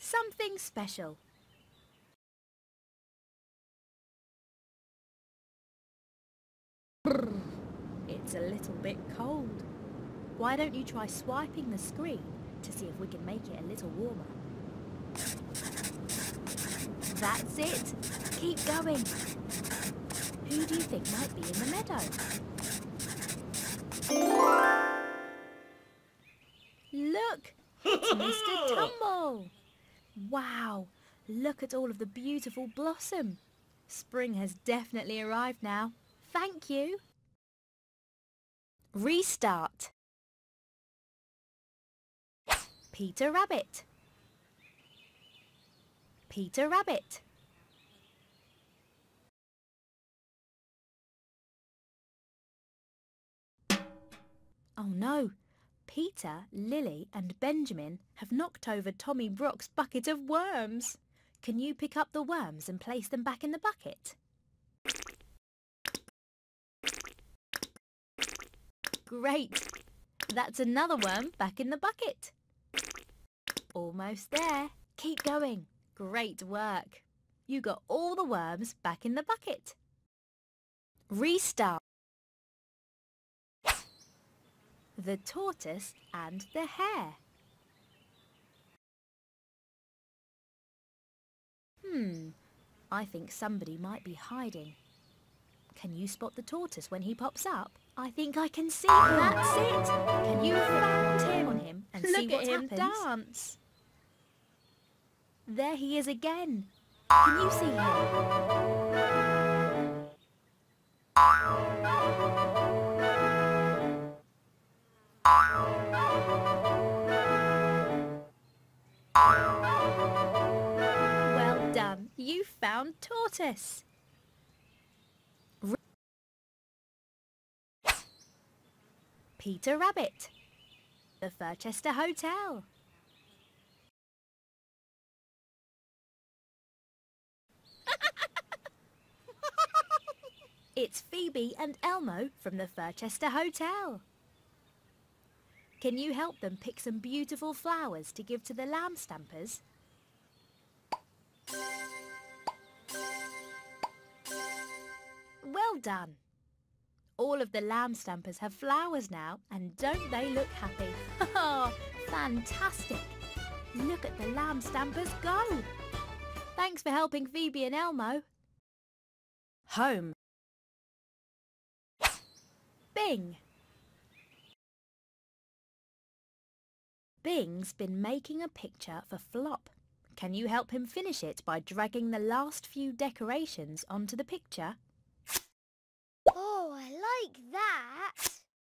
Something special. It's a little bit cold. Why don't you try swiping the screen to see if we can make it a little warmer? That's it. Keep going. Who do you think might be in the meadow? Look, it's Mr. Tumble. Wow, look at all of the beautiful blossom. Spring has definitely arrived now. Thank you. Restart. Peter Rabbit. Peter Rabbit. Oh no, Peter, Lily and Benjamin have knocked over Tommy Brock's bucket of worms. Can you pick up the worms and place them back in the bucket? Great! That's another worm back in the bucket. Almost there. Keep going. Great work. You got all the worms back in the bucket. Restart. The tortoise and the hare. I think somebody might be hiding. Can you spot the tortoise when he pops up? I think I can see him. That's it. Can you frown on him and see what happens? Look at him dance. There he is again. Can you see him? Well done. You found tortoise. Peter Rabbit. The Furchester Hotel. It's Phoebe and Elmo from the Furchester Hotel. Can you help them pick some beautiful flowers to give to the lamb stampers? Well done. All of the lamb stampers have flowers now, and don't they look happy? Oh, fantastic! Look at the lamb stampers go! Thanks for helping Phoebe and Elmo. Home. Bing. Bing's been making a picture for Flop. Can you help him finish it by dragging the last few decorations onto the picture? Oh, I like that!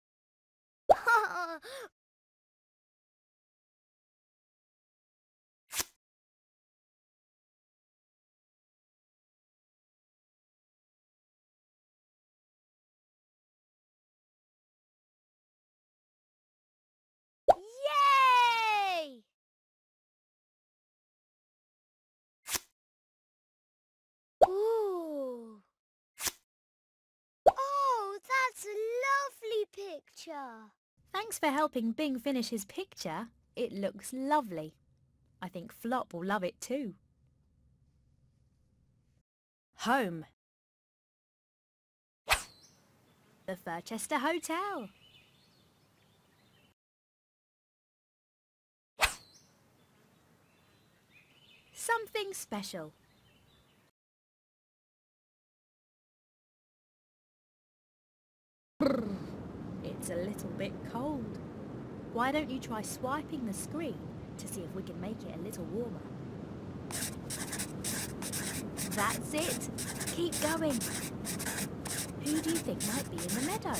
Yay! Ooh! Oh, that's a lovely picture! Thanks for helping Bing finish his picture. It looks lovely. I think Flop will love it too. Home. The Furchester Hotel. Something special. It's a little bit cold. Why don't you try swiping the screen to see if we can make it a little warmer? That's it. Keep going. Who do you think might be in the meadow?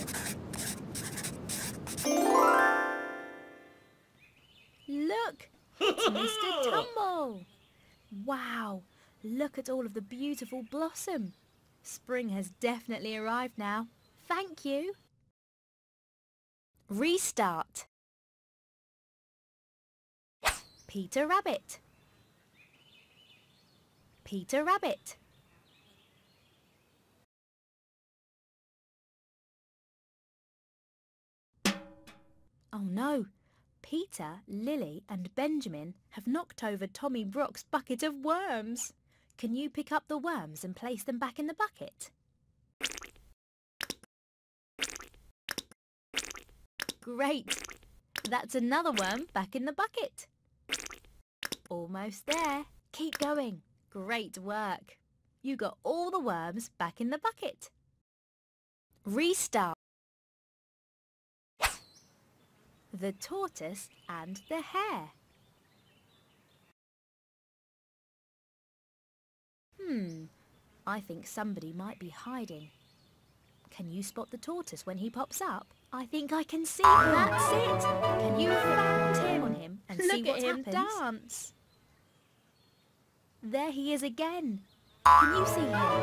Look, it's Mr. Tumble. Wow, look at all of the beautiful blossom. Spring has definitely arrived now. Thank you. Restart. Peter Rabbit. Peter Rabbit. Oh no, Peter, Lily and Benjamin have knocked over Tommy Brock's bucket of worms. Can you pick up the worms and place them back in the bucket? Great! That's another worm back in the bucket. Almost there. Keep going. Great work. You got all the worms back in the bucket. Restart. The tortoise and the hare. I think somebody might be hiding. Can you spot the tortoise when he pops up? I think I can see him. That's it! Can you tap on him and see what happens? Look at him dance! There he is again. Can you see him?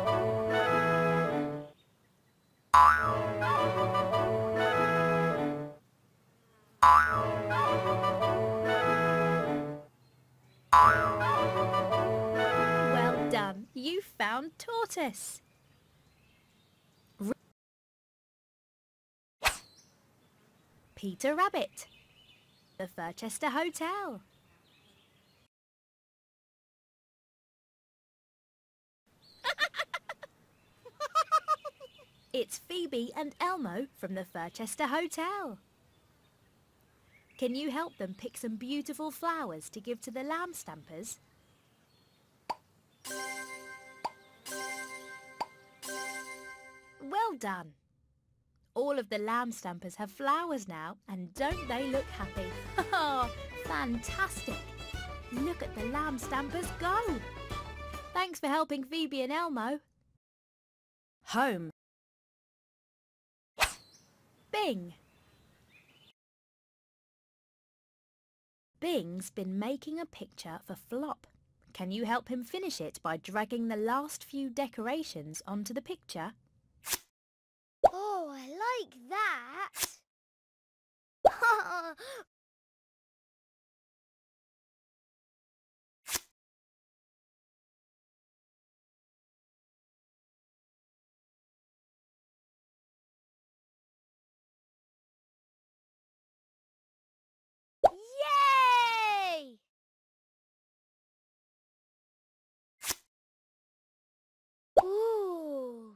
Well done. You found tortoise. Peter Rabbit. The Furchester Hotel. It's Phoebe and Elmo from the Furchester Hotel. Can you help them pick some beautiful flowers to give to the lamb stampers? Well done! All of the lamb stampers have flowers now, and don't they look happy? Oh, fantastic! Look at the lamb stampers go! Thanks for helping Phoebe and Elmo. Home. Bing. Bing's been making a picture for Flop. Can you help him finish it by dragging the last few decorations onto the picture? Oh, I like that! Yay! Ooh!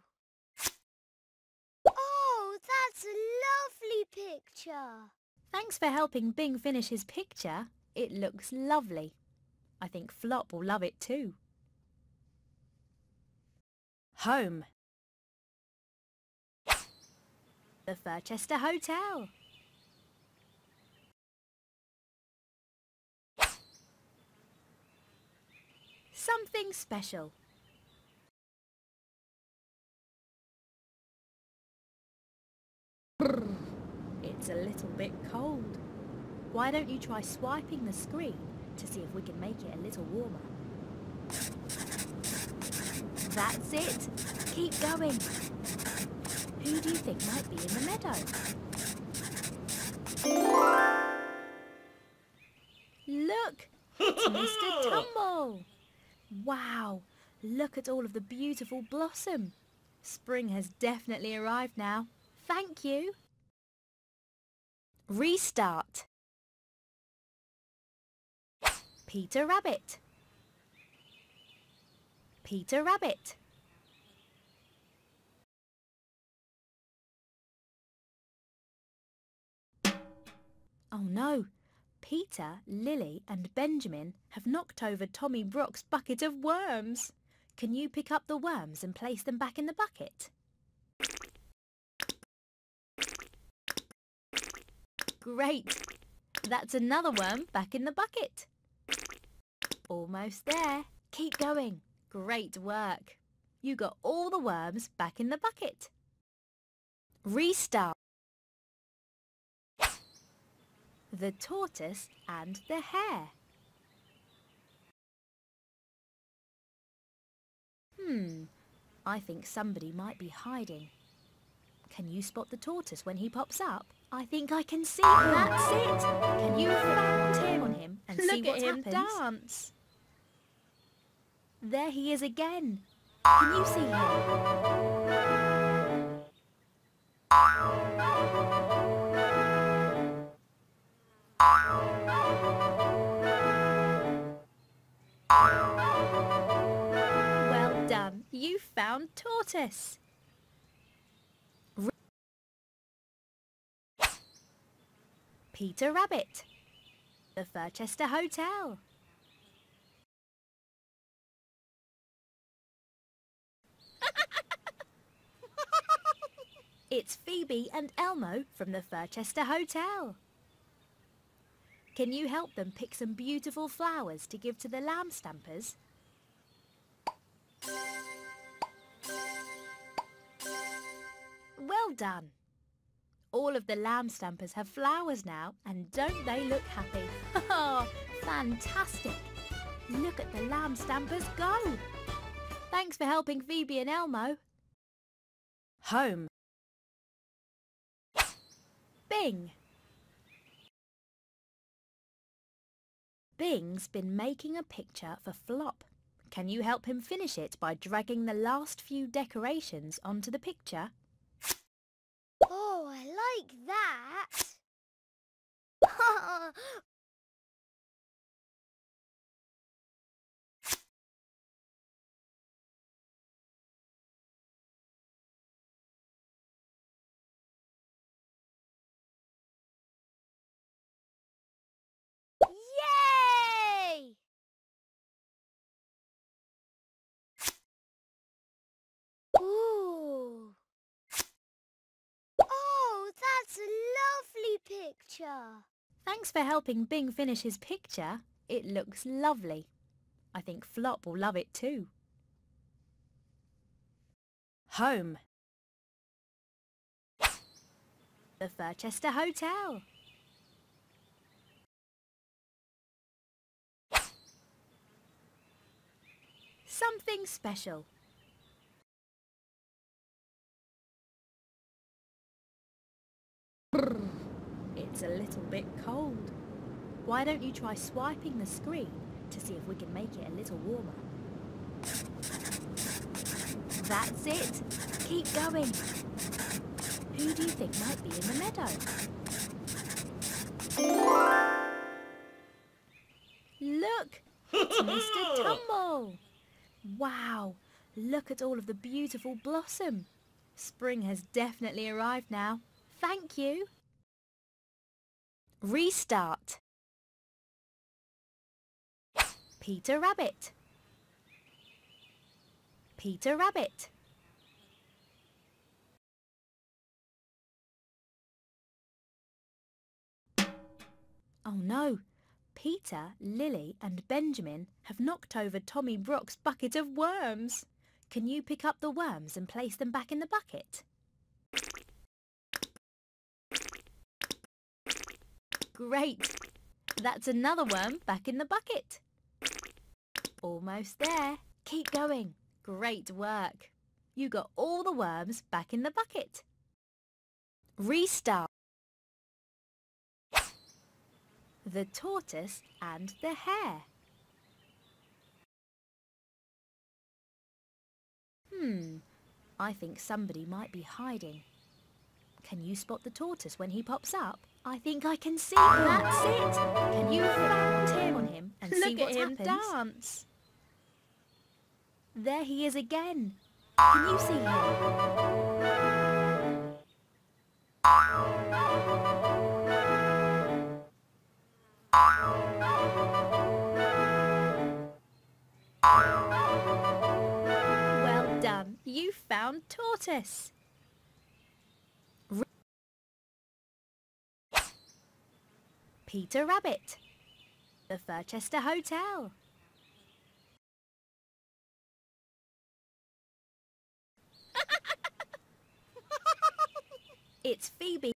Oh, that's a lovely picture. Thanks for helping Bing finish his picture. It looks lovely. I think Flop will love it too. Home. The Furchester Hotel. Something special. It's a little bit cold. Why don't you try swiping the screen to see if we can make it a little warmer? That's it. Keep going. Who do you think might be in the meadow? Look! It's Mr. Tumble! Wow! Look at all of the beautiful blossom. Spring has definitely arrived now. Thank you. Restart. Peter Rabbit. Peter Rabbit. Oh no! Peter, Lily and Benjamin have knocked over Tommy Brock's bucket of worms. Can you pick up the worms and place them back in the bucket? Great! That's another worm back in the bucket. Almost there. Keep going. Great work. You got all the worms back in the bucket. Restart. The tortoise and the hare. I think somebody might be hiding. Can you spot the tortoise when he pops up? I think I can see him. That's it! Can you tap on him and see what happens? Look at him dance! There he is again. Can you see him? tortoise. Peter Rabbit. The Furchester Hotel. It's Phoebe and Elmo from the Furchester Hotel. Can you help them pick some beautiful flowers to give to the lamb stampers? Well done! All of the lamb stampers have flowers now, and don't they look happy? Oh, fantastic! Look at the lamb stampers go! Thanks for helping Phoebe and Elmo. Home. Bing. Bing's been making a picture for Flop. Can you help him finish it by dragging the last few decorations onto the picture? Oh, I like that. Yay! Ooh. Oh, that's a lovely picture. Thanks for helping Bing finish his picture. It looks lovely. I think Flop will love it too. Home. The Furchester Hotel. Something special. It's a little bit cold. Why don't you try swiping the screen to see if we can make it a little warmer? That's it. Keep going. Who do you think might be in the meadow? Look, it's Mr. Tumble. Wow, look at all of the beautiful blossom. Spring has definitely arrived now. Thank you. Restart. Peter Rabbit. Peter Rabbit. Oh no, Peter, Lily and Benjamin have knocked over Tommy Brock's bucket of worms. Can you pick up the worms and place them back in the bucket? Great! That's another worm back in the bucket. Almost there. Keep going. Great work. You got all the worms back in the bucket. Restart. The tortoise and the hare. I think somebody might be hiding. Can you spot the tortoise when he pops up? I think I can see him. That's it. Can you frown on him and see what happens? Look at him dance. There he is again. Can you see him? Well done. You found tortoise. Peter Rabbit. The Furchester Hotel. It's Phoebe.